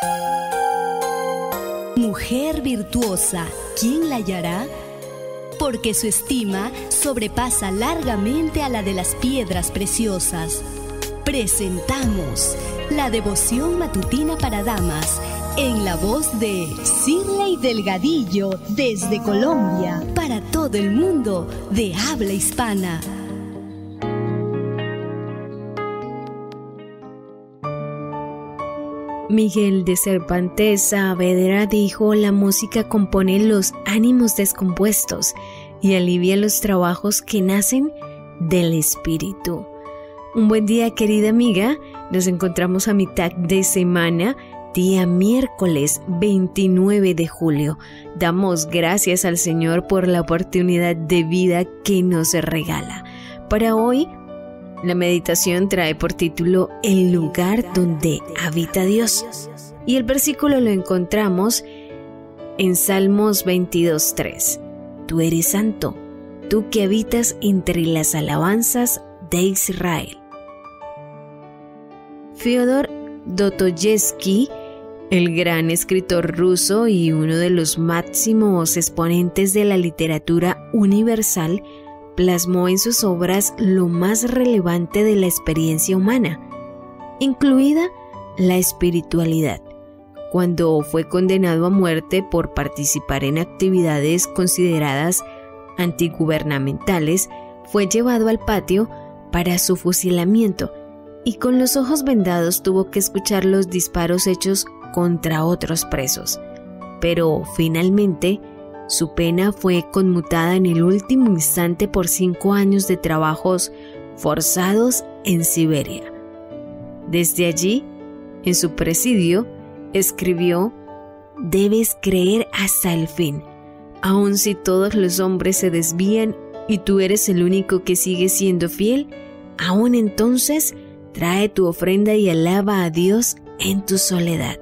Mujer virtuosa, ¿quién la hallará? Porque su estima sobrepasa largamente a la de las piedras preciosas. Presentamos la devoción matutina para damas en la voz de Shirley Delgadillo desde Colombia para todo el mundo de habla hispana. Miguel de Cervantes Saavedra dijo: la música compone los ánimos descompuestos y alivia los trabajos que nacen del espíritu. Un buen día, querida amiga. Nos encontramos a mitad de semana, día miércoles 29 de julio. Damos gracias al Señor por la oportunidad de vida que nos regala. Para hoy, la meditación trae por título El lugar donde habita Dios. Y el versículo lo encontramos en Salmos 22:3. Tú eres santo, tú que habitas entre las alabanzas de Israel. Fyodor Dostoyevski, el gran escritor ruso y uno de los máximos exponentes de la literatura universal, plasmó en sus obras lo más relevante de la experiencia humana, incluida la espiritualidad. Cuando fue condenado a muerte por participar en actividades consideradas antigubernamentales, fue llevado al patio para su fusilamiento y con los ojos vendados tuvo que escuchar los disparos hechos contra otros presos. Pero finalmente, su pena fue conmutada en el último instante por 5 años de trabajos forzados en Siberia. Desde allí, en su presidio, escribió: debes creer hasta el fin, aun si todos los hombres se desvían y tú eres el único que sigue siendo fiel, aun entonces trae tu ofrenda y alaba a Dios en tu soledad.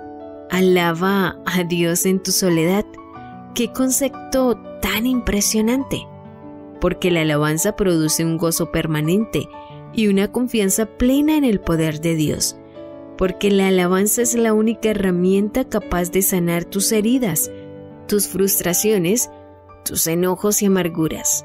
Alaba a Dios en tu soledad. ¡Qué concepto tan impresionante! Porque la alabanza produce un gozo permanente y una confianza plena en el poder de Dios. Porque la alabanza es la única herramienta capaz de sanar tus heridas, tus frustraciones, tus enojos y amarguras.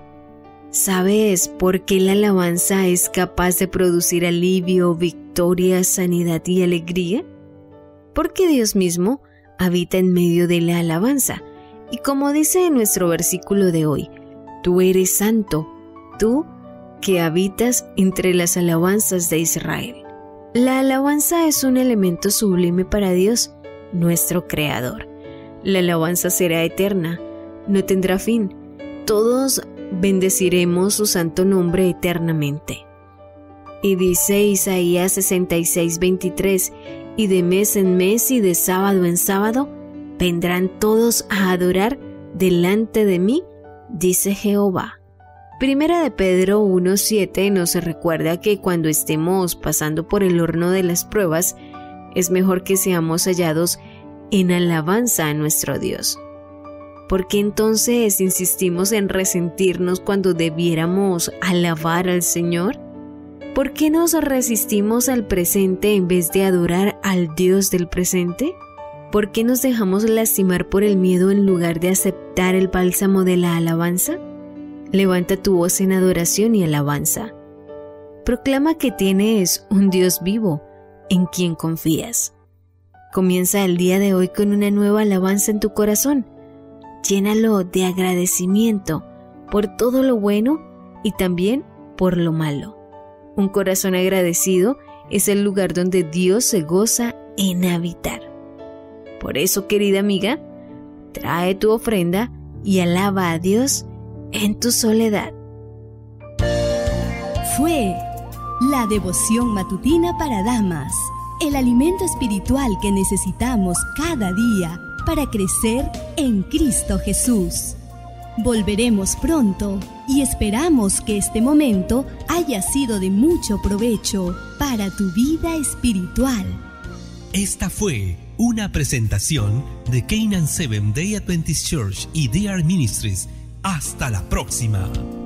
¿Sabes por qué la alabanza es capaz de producir alivio, victoria, sanidad y alegría? Porque Dios mismo habita en medio de la alabanza. Y como dice en nuestro versículo de hoy, tú eres santo, tú que habitas entre las alabanzas de Israel. La alabanza es un elemento sublime para Dios, nuestro Creador. La alabanza será eterna, no tendrá fin. Todos bendeciremos su santo nombre eternamente. Y dice Isaías 66:23, y de mes en mes y de sábado en sábado, vendrán todos a adorar delante de mí, dice Jehová. Primera de Pedro 1:7 nos recuerda que cuando estemos pasando por el horno de las pruebas, es mejor que seamos hallados en alabanza a nuestro Dios. ¿Por qué entonces insistimos en resentirnos cuando debiéramos alabar al Señor? ¿Por qué nos resistimos al presente en vez de adorar al Dios del presente? ¿Por qué nos dejamos lastimar por el miedo en lugar de aceptar el bálsamo de la alabanza? Levanta tu voz en adoración y alabanza. Proclama que tienes un Dios vivo en quien confías. Comienza el día de hoy con una nueva alabanza en tu corazón. Llénalo de agradecimiento por todo lo bueno y también por lo malo. Un corazón agradecido es el lugar donde Dios se goza en habitar. Por eso, querida amiga, trae tu ofrenda y alaba a Dios en tu soledad. Fue la devoción matutina para damas, el alimento espiritual que necesitamos cada día para crecer en Cristo Jesús. Volveremos pronto y esperamos que este momento haya sido de mucho provecho para tu vida espiritual. Esta fue una presentación de Canaan Seventh Day Adventist Church y DR Ministries. Hasta la próxima.